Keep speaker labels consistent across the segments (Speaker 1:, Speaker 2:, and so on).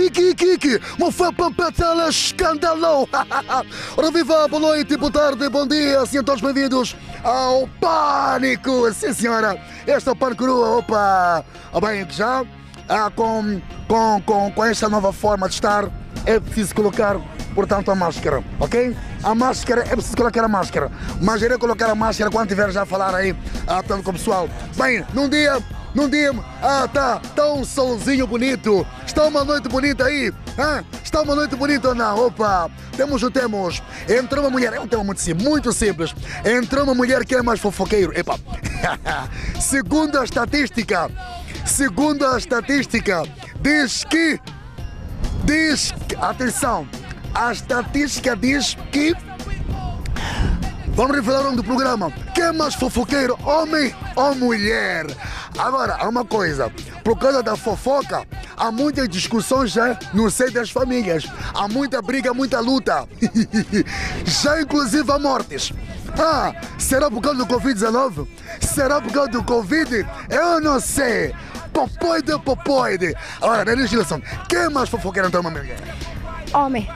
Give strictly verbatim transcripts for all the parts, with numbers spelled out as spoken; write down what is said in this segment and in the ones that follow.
Speaker 1: Iki, iki, iki. Mo foi pampatela escândalo. Ora viva, boa noite, boa tarde, bom dia. Sejam todos bem-vindos ao Pânico. Sim, senhora. Este é o Pânico Crua. Opa. Ah, bem, já ah, com, com, com, com esta nova forma de estar, é preciso colocar, portanto, a máscara, ok? A máscara, é preciso colocar a máscara. Mas irei colocar a máscara quando tiver já a falar aí, ah, tanto com o pessoal. Bem, num dia, num dia, ah, tá, tá um solzinho bonito. Está uma noite bonita aí, ah, está uma noite bonita ou não? Opa, temos o temos. Entrou uma mulher, é um tema muito simples, muito simples. Entrou uma mulher que é mais fofoqueiro. Epa, segundo a estatística, segundo a estatística, diz que, diz que, atenção, a estatística diz que, vamos revelar o nome do programa, quem é mais fofoqueiro, homem ou mulher? Agora, há uma coisa, por causa da fofoca, há muitas discussões já no seio das famílias, há muita briga, muita luta, já inclusive há mortes. Ah, será por causa do Covid dezenove? Será por causa do Covid? Eu não sei. Popoide, popoide. Agora, na legislação, quem é mais fofoqueiro entre uma mulher?
Speaker 2: Homem.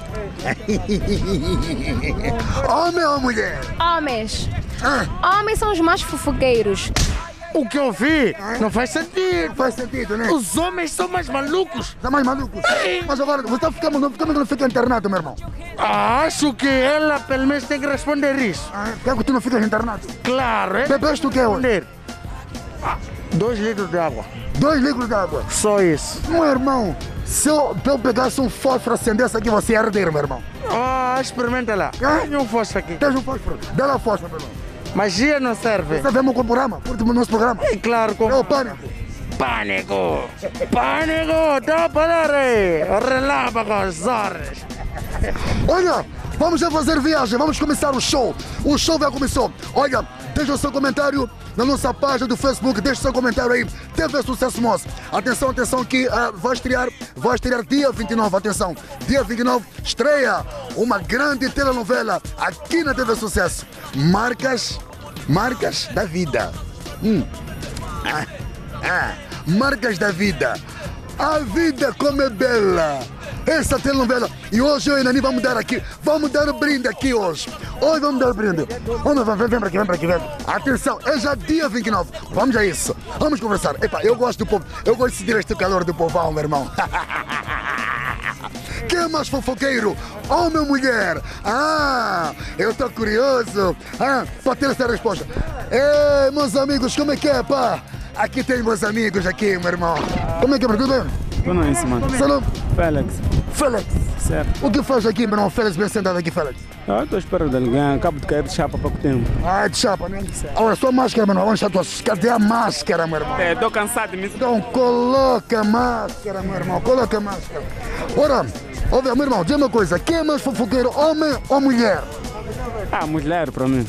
Speaker 1: Homem ou mulher?
Speaker 2: Homens.
Speaker 1: Ah.
Speaker 2: Homens são os mais fofoqueiros.
Speaker 3: O que eu vi não faz
Speaker 1: Não
Speaker 3: sentido.
Speaker 1: faz sentido, né?
Speaker 3: Os homens são mais malucos.
Speaker 1: Tá mais maluco? Mas agora, você está ficando, não fica, não fica internado, meu irmão.
Speaker 3: Acho que ela pelo menos tem que responder isso.
Speaker 1: Ah, quer que tu não ficas internado?
Speaker 3: Claro, é?
Speaker 1: Bebeste o que hoje?
Speaker 3: Responder. Ah, dois litros de água.
Speaker 1: Dois litros de água.
Speaker 3: Só isso.
Speaker 1: Meu irmão, se eu, eu pegasse um fósforo, acendesse aqui, você ia arder, meu irmão.
Speaker 3: Ah, experimenta lá.
Speaker 1: Ah?
Speaker 3: Tem um fósforo aqui.
Speaker 1: Tens um fósforo? Dá lá fósforo, meu irmão.
Speaker 3: Magia não serve.
Speaker 1: Você vemos com o programa? Curte o nosso programa?
Speaker 3: É claro, com...
Speaker 1: É o Pânico.
Speaker 3: Pânico! Pânico! Dá para aí! Relâmpagos, horas!
Speaker 1: Olha, vamos já fazer viagem, vamos começar o show. O show já começou. Olha, deixa o seu comentário na nossa página do Facebook, deixa o seu comentário aí. T V Sucesso Moço. Atenção, atenção que uh, vai estrear, vai estrear dia vinte e nove, atenção. Dia vinte e nove estreia uma grande telenovela aqui na T V Sucesso. Marcas, marcas da vida. Hum. Ah, ah, marcas da vida. A vida como é bela. Essa telenovela. E hoje eu e Nani vamos dar aqui, vamos dar o brinde aqui hoje. Hoje vamos dar o brinde. Vamos, vem, vem para aqui, vem para aqui, vem. Atenção, é já dia vinte e nove. Vamos a isso. Vamos conversar. Epa, eu gosto do povo. Eu gosto de sentir este calor do povão, meu irmão. Quem é mais fofoqueiro? Homem ou mulher? Ah, eu estou curioso ah, para ter essa resposta. Ei, meus amigos, como é que é, pá? Aqui tem meus amigos aqui, meu irmão. Como é que é, tudo bem?
Speaker 4: Tudo bem, mano.
Speaker 1: Seu nome?
Speaker 4: Félix.
Speaker 1: Félix.
Speaker 4: Certo.
Speaker 1: O que faz aqui, meu irmão? Félix, bem sentado aqui, Félix.
Speaker 4: Eu estou esperando alguém. Acabo de cair de chapa há pouco tempo.
Speaker 1: Ah, de chapa, né? Olha, sua máscara, meu irmão. Onde está a tua... Cadê a máscara, meu irmão?
Speaker 4: É, estou cansado mesmo.
Speaker 1: Então, coloca a máscara, meu irmão. Coloca a máscara. Ora, ouve, meu irmão, diz uma coisa. Quem é mais fofoqueiro, homem ou mulher?
Speaker 4: Ah, mulher para mim.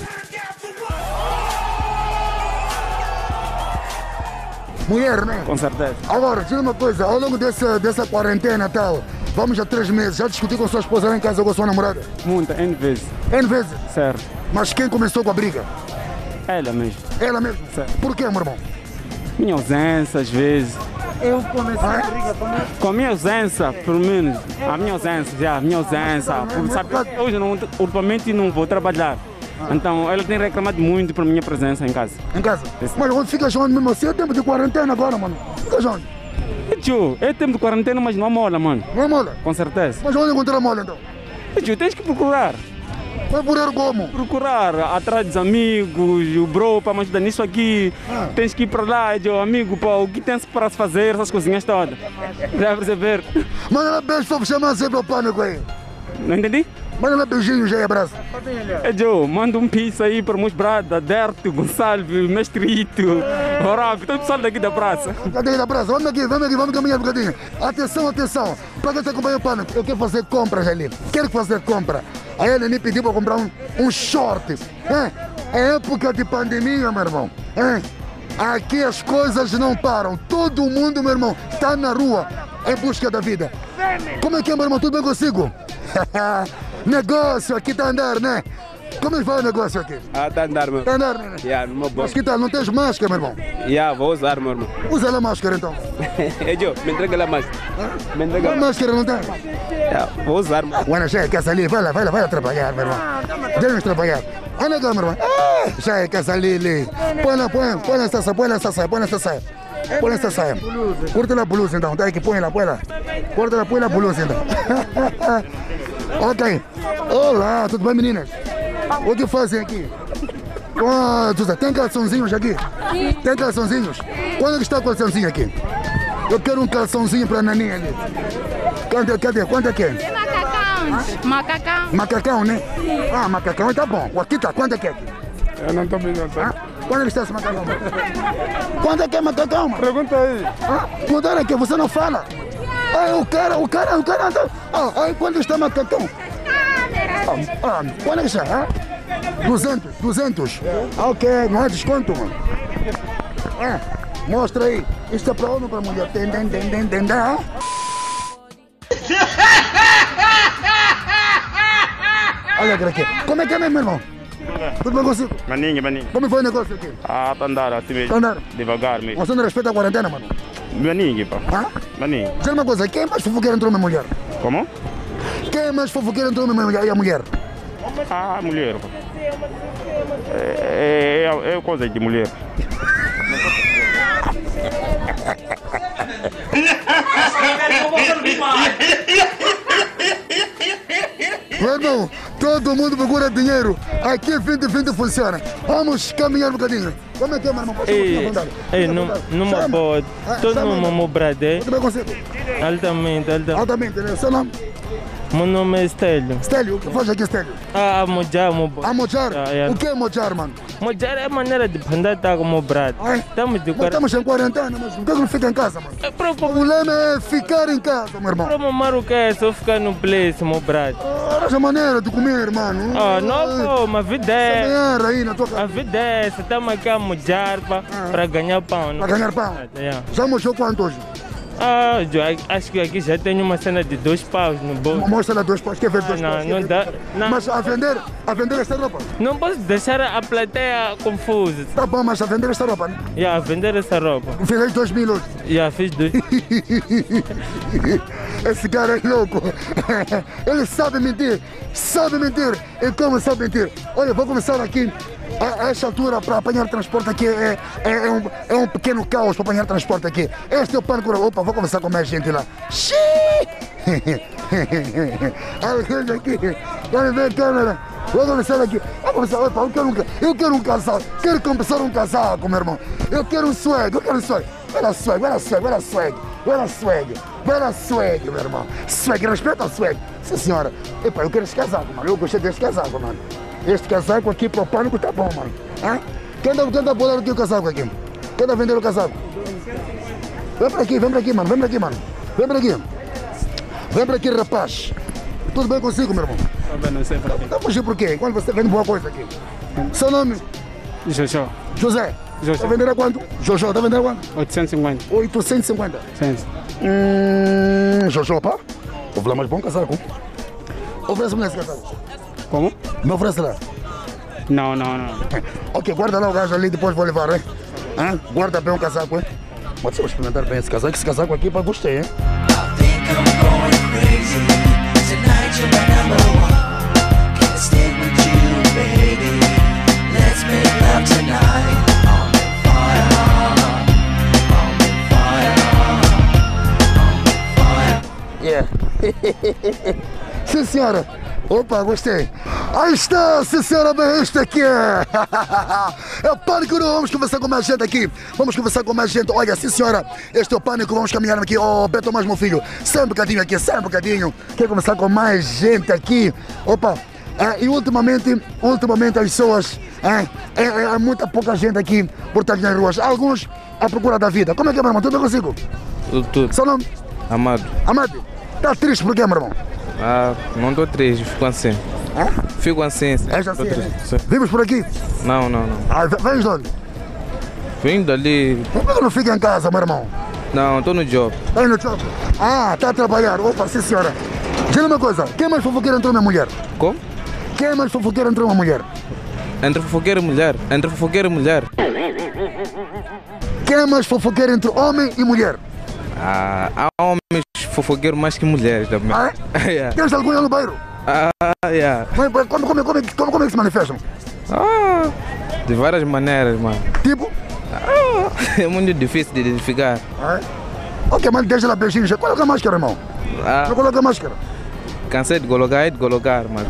Speaker 1: Mulher, né?
Speaker 4: Com certeza.
Speaker 1: Agora, diz uma coisa. Ao longo dessa, dessa quarentena e tal, vamos a três meses. Já discutiu com sua esposa lá em casa ou com sua namorada?
Speaker 4: Muita, N vezes.
Speaker 1: N vezes.
Speaker 4: Certo.
Speaker 1: Mas quem começou com a briga?
Speaker 4: Ela mesmo.
Speaker 1: Ela mesmo?
Speaker 4: Certo.
Speaker 1: Por quê, meu irmão?
Speaker 4: Minha ausência, às vezes.
Speaker 3: Eu comecei
Speaker 1: Ah,
Speaker 3: a briga com ele.
Speaker 4: Com a minha ausência, pelo menos. A minha ausência, já. A minha ausência. Por, sabe, hoje, não, ultimamente, não vou trabalhar. Então, ela tem reclamado muito por minha presença em casa.
Speaker 1: Em casa? Mas onde fica onde mesmo assim? É tempo de quarentena agora, mano. Fica onde?
Speaker 4: E, tio, é tempo de quarentena, mas não há mola, mano.
Speaker 1: Não é mola?
Speaker 4: Com certeza.
Speaker 1: Mas onde encontrar a mola, então?
Speaker 4: E, tio, tens que procurar.
Speaker 1: Vai por como?
Speaker 4: Procurar atrás dos amigos, o bro, para me ajudar nisso aqui.
Speaker 1: Ah.
Speaker 4: Tens que ir para lá, e o amigo, pá, o que tens para se fazer, essas coisinhas todas. Já perceber?
Speaker 1: Manda lá beijo para chamar sempre o Pânico aí.
Speaker 4: Não entendi?
Speaker 1: Manda lá beijinhos aí, abraço.
Speaker 4: É, Joe, manda um pizza aí para meus bradas, Derto, Gonçalves, Mestrito, Horácio, todo o pessoal daqui da praça.
Speaker 1: Cadê da praça? Vamos aqui, vamos aqui, vamos caminhar um bocadinho. Atenção, atenção. Para quem está acompanhando o Pânico, eu quero fazer compras ali. Quero fazer compra. Aí a Nani pediu para comprar um, um short. É, é época de pandemia, meu irmão. É. Aqui as coisas não param. Todo mundo, meu irmão, está na rua em busca da vida. Como é que é, meu irmão? Tudo bem consigo? Negócio aqui tá a andar, né? como é que vai o negócio aqui?
Speaker 5: Ah, tá a andar, meu.
Speaker 1: Tá andando, né?
Speaker 5: Yeah, numa boa.
Speaker 1: Mas que tal? Não tens máscara, meu irmão?
Speaker 5: Yeah, vou usar, meu irmão.
Speaker 1: Usa lá a máscara então.
Speaker 5: Ei, Joe, me entrega lá mais. Me entrega
Speaker 1: A
Speaker 5: lá.
Speaker 1: máscara não tem?
Speaker 5: Yeah, vou usar, meu.
Speaker 1: Bueno, já é casa ali, vai lá, vai lá, vai lá trabalhar, meu irmão. Vamos trabalhar. Olha cá, meu irmão. Ah, já é casa ali, ali. Põe lá, põe, põe essa saia, põe essa saia, põe essa saia. Põe essa saia. Corta lá a blusa então, tá aqui, põe lá, põe lá. Corta lá, põe lá a blusa então. Ok. Olá, tudo bem, meninas? O que fazem aqui? Oh, José, tem calçãozinhos aqui? Tem calçãozinhos? Quando é que está o calçãozinho aqui? Eu quero um calçãozinho para a naninha ali. Cadê, cadê? Quanto é que é?
Speaker 2: Macacão. Macacão.
Speaker 1: Macacão, né? Ah, macacão tá bom. Aqui tá, quanto é que é?
Speaker 5: Eu não tô vendo,
Speaker 1: Ah, quando é que está esse macacão? Quanto é que é macacão? Mano?
Speaker 5: Pergunta aí.
Speaker 1: Ah, mudaram aqui, você não fala. Ah, o cara, o cara, o cara. Ah, aí quando está macacão? Ah, ah, quando é que está? Ah? duzentos, duzentos. Ah, ok, não há desconto, mano. Ah, mostra aí. Isto é para homem ou para mulher? Tem, tem, tem, tem, tem, tem. Olha aqui. Como é que é mesmo, meu irmão? Tudo bem consigo?
Speaker 4: Maninho, maninho.
Speaker 1: Como foi o negócio aqui?
Speaker 4: Ah, tá andando assim mesmo.
Speaker 1: Tá andando?
Speaker 4: Devagar mesmo.
Speaker 1: Você não respeita a quarentena, mano?
Speaker 4: Maninho, pá.
Speaker 1: Hã?
Speaker 4: Maninho.
Speaker 1: Diz uma coisa, quem é mais fofoqueiro entre homem e mulher?
Speaker 4: Como?
Speaker 1: Quem é mais fofoqueiro entre homem e a mulher?
Speaker 4: Ah, mulher, pá. É, é, é coisa de mulher.
Speaker 1: Meu irmão, todo mundo procura dinheiro. Aqui vinte vinte funciona. Vamos caminhar um bocadinho. Como é que é, meu irmão? Pode ser um pouquinho à
Speaker 6: Ei,
Speaker 1: vontade.
Speaker 6: ei,
Speaker 1: Fica à
Speaker 6: num-
Speaker 1: vontade.
Speaker 6: numa
Speaker 1: Chama.
Speaker 6: boa,
Speaker 1: Ah,
Speaker 6: todo
Speaker 1: chama.
Speaker 6: mundo meu brother,
Speaker 1: Tudo bem consigo?
Speaker 6: altamente, altamente.
Speaker 1: Altamente, né? Seu nome?
Speaker 6: Meu nome é Estélio.
Speaker 1: Stélio, o que faz aqui, Stélio?
Speaker 6: Ah, a mojar, meu bo-
Speaker 1: A mojar?
Speaker 6: Ah, é.
Speaker 1: O que é mojar, mano?
Speaker 6: Mojar é a maneira de andar tá com meu brother.
Speaker 1: Ai.
Speaker 6: Estamos de
Speaker 1: Nós
Speaker 6: cara.
Speaker 1: estamos em quarentena, mas por que não fica em casa, mano?
Speaker 6: É para
Speaker 1: O problema é ficar em casa, meu irmão.
Speaker 6: para mamar o que é só ficar no place, meu brother.
Speaker 1: Arranja maneira de comer, mano.
Speaker 6: Ah, não, pô, mas a vida é.
Speaker 1: Ganhar aí na tua
Speaker 6: A
Speaker 1: casa.
Speaker 6: vida é essa, estamos aqui a mojar para ganhar pão.
Speaker 1: Para
Speaker 6: Não?
Speaker 1: ganhar pão.
Speaker 6: Yeah.
Speaker 1: Já mostrou quanto hoje?
Speaker 6: Ah, jo- acho que aqui já tem uma cena de dois paus no bolso.
Speaker 1: Mostra lá dois paus. Quer ver dois
Speaker 6: não,
Speaker 1: paus? Quer
Speaker 6: não
Speaker 1: ver
Speaker 6: dá,
Speaker 1: dois paus?
Speaker 6: não.
Speaker 1: Mas a vender, a vender esta roupa?
Speaker 6: Não posso deixar a plateia confusa.
Speaker 1: Tá bom, mas a vender esta roupa, né?
Speaker 6: Já, vender essa roupa.
Speaker 1: Fizeste dois mil hoje.
Speaker 6: Já, fiz dois.
Speaker 1: Esse cara é louco. Ele sabe mentir. Sabe mentir. E como sabe mentir? Olha, vou começar aqui. A, a esta altura, para apanhar transporte aqui, é, é, é, um, é um pequeno caos para apanhar transporte aqui. Este é o Pancura. Opa, vou começar com mais gente lá. Xiii! Olha aqui. Quero ver a câmera. Vou começar aqui. Vou começar. Opa, eu quero um, ca- eu quero um casaco. Quero começar um casaco, meu irmão. Eu quero um swag. Eu quero um swag. Olha swag, olha swag, olha swag. Olha swag. Olha swag, meu irmão. Swag, respeita o swag. Sim, senhora. Epa, eu quero esse casaco, mano. Eu gostei desse casaco, mano. Este casaco aqui pro pânico tá bom, mano. Hã? Quem dá, quem dá bolar aqui o casaco aqui? Quem dá vender o casaco? Vem pra aqui, vem pra aqui, mano. Vem pra aqui, mano. Vem pra aqui. Vem pra aqui, rapaz. Tudo bem consigo, meu irmão?
Speaker 4: Tá vendo? Não sei pra quê.
Speaker 1: Tá fugindo por quê? Quando você vende boa coisa aqui? Seu nome?
Speaker 4: Jojo.
Speaker 1: José.
Speaker 4: José.
Speaker 1: Tá vendendo a quanto? Jojo, tá vendendo a quanto?
Speaker 4: oitocentos e cinquenta.
Speaker 1: oitocentos e cinquenta.
Speaker 4: Sim.
Speaker 1: Hum, Jojo, pá. Vou lá mais bom casaco. Oferece-me esse casaco.
Speaker 4: Como?
Speaker 1: Me oferece lá.
Speaker 4: Não, não, não.
Speaker 1: Ok, guarda lá o gajo ali, depois vou levar, hein? Hã? Guarda bem o casaco, hein? Pode ser, vou experimentar bem esse casaco. Esse casaco aqui, pá, gostei, hein?
Speaker 7: think I'm going crazy. Tonight you're my number one. Can't stay with you, baby. Let's make love tonight. On fire, on fire, on fire.
Speaker 1: Yeah. Sim, senhora. Opa, gostei. Aí está, sim, senhora, bem, este aqui é. É o Pânico, não? Vamos conversar com mais gente aqui. Vamos conversar com mais gente. Olha, sim, senhora, este é o Pânico. Vamos caminhar aqui. Oh, Beto, mais meu filho. Sai um bocadinho aqui, sai um bocadinho. Quer conversar com mais gente aqui. Opa. É, e ultimamente, ultimamente as pessoas, é, é, é muita pouca gente aqui por estar nas ruas. Alguns à procura da vida. Como é que é, meu irmão? Tudo bem consigo?
Speaker 8: Tudo, tudo.
Speaker 1: Seu nome?
Speaker 8: Amado.
Speaker 1: Amado. Tá triste por quê, meu irmão?
Speaker 8: Ah, não estou triste, fico assim.
Speaker 1: Hã?
Speaker 8: Fico assim. sim.
Speaker 1: É já
Speaker 8: Tô
Speaker 1: assim,
Speaker 8: triste,
Speaker 1: né?
Speaker 8: sim.
Speaker 1: Vimos por aqui?
Speaker 8: Não, não, não.
Speaker 1: Ah, v- vens de onde?
Speaker 8: Vindo ali.
Speaker 1: Por que não fica em casa, meu irmão?
Speaker 8: Não, estou no job.
Speaker 1: Tá aí no shopping? Ah, tá a trabalhar. Opa, sim, senhora. Diga uma coisa. Quem é mais fofoqueiro entre uma mulher?
Speaker 8: Como?
Speaker 1: Quem é mais fofoqueiro entre uma mulher?
Speaker 8: Entre fofoqueiro e mulher. Entre fofoqueiro e mulher.
Speaker 1: Quem é mais fofoqueiro entre homem e mulher?
Speaker 8: Ah, há homens fofoqueiros mais que mulheres também.
Speaker 1: Ah, é?
Speaker 8: Yeah.
Speaker 1: Tens algum aí no bairro?
Speaker 8: Ah, yeah.
Speaker 1: Como, como, como, como, como, como é que se manifestam?
Speaker 8: Ah, de várias maneiras, mano.
Speaker 1: Tipo?
Speaker 8: Ah, é muito difícil de identificar.
Speaker 1: Ah, é? Ok, mas deixa lá beijinho. Já coloca a máscara, irmão.
Speaker 8: Ah,
Speaker 1: Não coloca a máscara.
Speaker 8: cansei de colocar e de colocar, mas...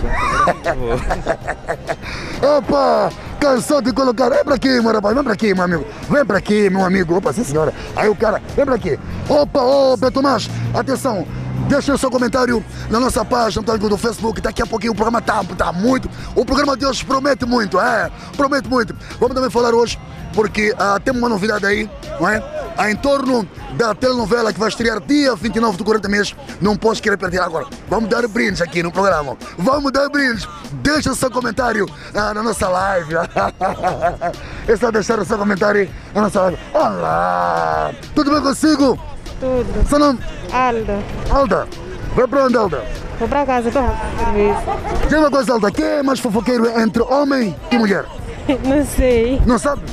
Speaker 1: Opa, cansou de colocar. Vem pra aqui, meu rapaz. Vem pra aqui, meu amigo. Vem pra aqui, meu amigo. Opa, sim, senhora. Aí o cara, vem pra aqui. Opa, ô, Betomás, atenção. Deixa o seu comentário na nossa página do Facebook. Daqui a pouquinho o programa tá, tá muito. O programa de hoje promete muito, é. Promete muito. Vamos também falar hoje, porque ah, temos uma novidade aí, não é? Ah, em torno da telenovela que vai estrear dia vinte e nove do quarenta meses. Não posso querer perder agora. Vamos dar brindes aqui no programa. Vamos dar brindes. Deixa o seu comentário ah, na nossa live. É só deixar o seu comentário na nossa live. Olá! Tudo bem consigo?
Speaker 9: Tudo.
Speaker 1: Seu nome?
Speaker 9: Alda.
Speaker 1: Alda. Vai pra onde, Alda?
Speaker 9: Vou pra casa, tô no serviço.
Speaker 1: Diga uma coisa, Alda. Quem é mais fofoqueiro entre homem e mulher?
Speaker 9: Não sei.
Speaker 1: Não sabe?